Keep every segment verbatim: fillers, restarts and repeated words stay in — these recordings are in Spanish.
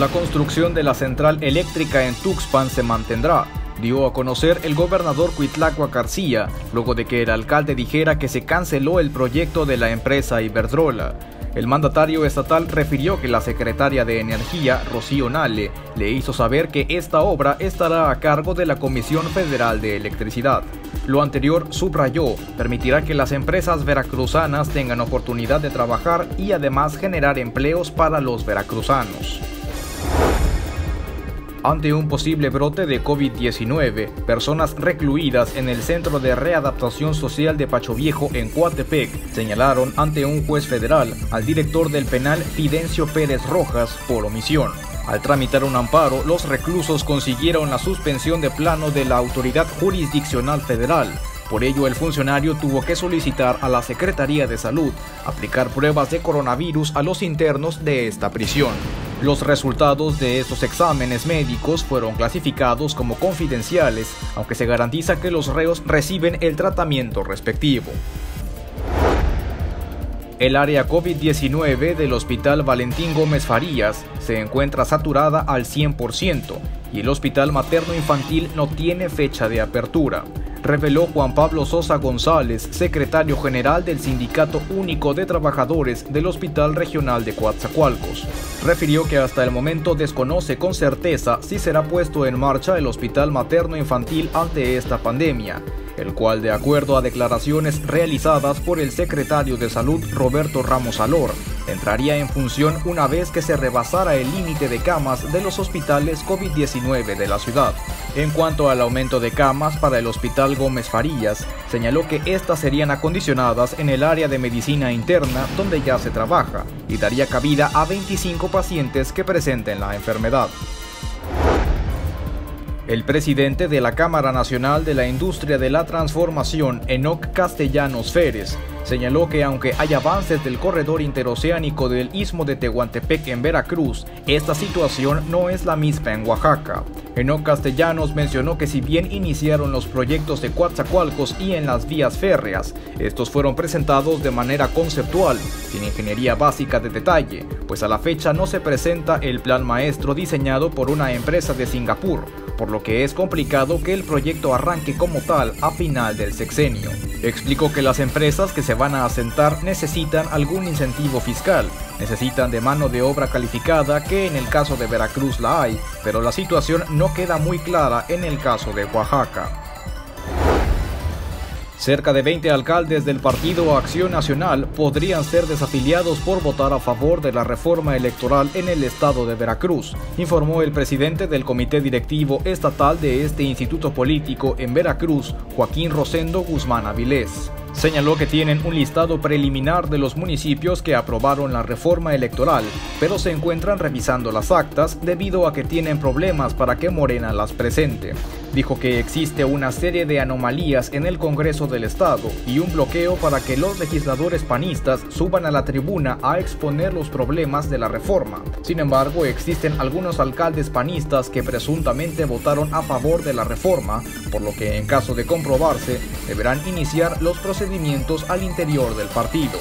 La construcción de la central eléctrica en Tuxpan se mantendrá, dio a conocer el gobernador Cuitláhuac García, luego de que el alcalde dijera que se canceló el proyecto de la empresa Iberdrola. El mandatario estatal refirió que la secretaria de Energía, Rocío Nale, le hizo saber que esta obra estará a cargo de la Comisión Federal de Electricidad. Lo anterior, subrayó, permitirá que las empresas veracruzanas tengan oportunidad de trabajar y además generar empleos para los veracruzanos. Ante un posible brote de COVID diecinueve, personas recluidas en el Centro de Readaptación Social de Pacho Viejo en Coatepec señalaron ante un juez federal al director del penal Fidencio Pérez Rojas por omisión. Al tramitar un amparo, los reclusos consiguieron la suspensión de plano de la Autoridad Jurisdiccional Federal. Por ello, el funcionario tuvo que solicitar a la Secretaría de Salud aplicar pruebas de coronavirus a los internos de esta prisión. Los resultados de estos exámenes médicos fueron clasificados como confidenciales, aunque se garantiza que los reos reciben el tratamiento respectivo. El área COVID diecinueve del Hospital Valentín Gómez Farías se encuentra saturada al cien por ciento y el Hospital Materno Infantil no tiene fecha de apertura, reveló Juan Pablo Sosa González, secretario general del Sindicato Único de Trabajadores del Hospital Regional de Coatzacoalcos. Refirió que hasta el momento desconoce con certeza si será puesto en marcha el Hospital Materno Infantil ante esta pandemia, el cual, de acuerdo a declaraciones realizadas por el secretario de Salud Roberto Ramos Alor, entraría en función una vez que se rebasara el límite de camas de los hospitales COVID diecinueve de la ciudad. En cuanto al aumento de camas para el Hospital Gómez Farías, señaló que estas serían acondicionadas en el área de medicina interna donde ya se trabaja y daría cabida a veinticinco pacientes que presenten la enfermedad. El presidente de la Cámara Nacional de la Industria de la Transformación, Enoc Castellanos Férez, señaló que aunque hay avances del corredor interoceánico del Istmo de Tehuantepec en Veracruz, esta situación no es la misma en Oaxaca. Enoc Castellanos mencionó que si bien iniciaron los proyectos de Coatzacoalcos y en las vías férreas, estos fueron presentados de manera conceptual, sin ingeniería básica de detalle, pues a la fecha no se presenta el plan maestro diseñado por una empresa de Singapur, por lo que es complicado que el proyecto arranque como tal a final del sexenio. Explicó que las empresas que se van a asentar necesitan algún incentivo fiscal, necesitan de mano de obra calificada, que en el caso de Veracruz la hay, pero la situación no queda muy clara en el caso de Oaxaca. Cerca de veinte alcaldes del Partido Acción Nacional podrían ser desafiliados por votar a favor de la reforma electoral en el estado de Veracruz, informó el presidente del Comité Directivo Estatal de este instituto político en Veracruz, Joaquín Rosendo Guzmán Avilés. Señaló que tienen un listado preliminar de los municipios que aprobaron la reforma electoral, pero se encuentran revisando las actas debido a que tienen problemas para que Morena las presente. Dijo que existe una serie de anomalías en el Congreso del Estado y un bloqueo para que los legisladores panistas suban a la tribuna a exponer los problemas de la reforma. Sin embargo, existen algunos alcaldes panistas que presuntamente votaron a favor de la reforma, por lo que en caso de comprobarse, deberán iniciar los procedimientos al interior del partido.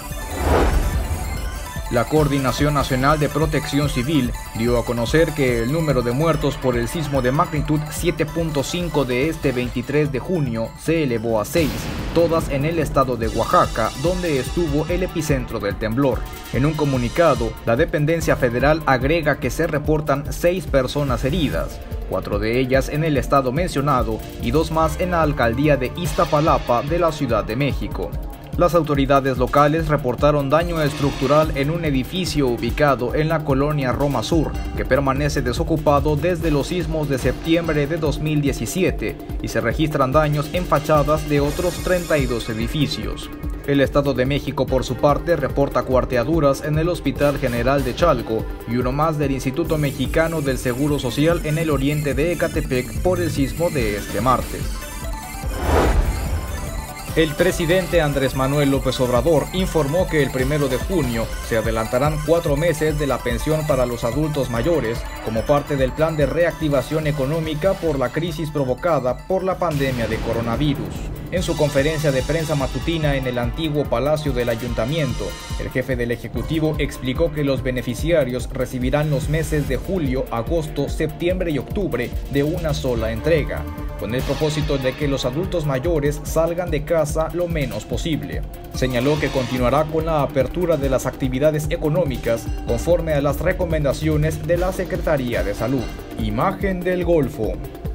La Coordinación Nacional de Protección Civil dio a conocer que el número de muertos por el sismo de magnitud siete punto cinco de este veintitrés de junio se elevó a seis, todas en el estado de Oaxaca, donde estuvo el epicentro del temblor. En un comunicado, la dependencia federal agrega que se reportan seis personas heridas, cuatro de ellas en el estado mencionado y dos más en la alcaldía de Iztapalapa de la Ciudad de México. Las autoridades locales reportaron daño estructural en un edificio ubicado en la colonia Roma Sur, que permanece desocupado desde los sismos de septiembre de dos mil diecisiete, y se registran daños en fachadas de otros treinta y dos edificios. El Estado de México, por su parte, reporta cuarteaduras en el Hospital General de Chalco y uno más del Instituto Mexicano del Seguro Social en el oriente de Ecatepec por el sismo de este martes. El presidente Andrés Manuel López Obrador informó que el primero de junio se adelantarán cuatro meses de la pensión para los adultos mayores como parte del plan de reactivación económica por la crisis provocada por la pandemia de coronavirus. En su conferencia de prensa matutina en el antiguo Palacio del Ayuntamiento, el jefe del Ejecutivo explicó que los beneficiarios recibirán los meses de julio, agosto, septiembre y octubre de una sola entrega, con el propósito de que los adultos mayores salgan de casa lo menos posible. Señaló que continuará con la apertura de las actividades económicas conforme a las recomendaciones de la Secretaría de Salud. Imagen del Golfo.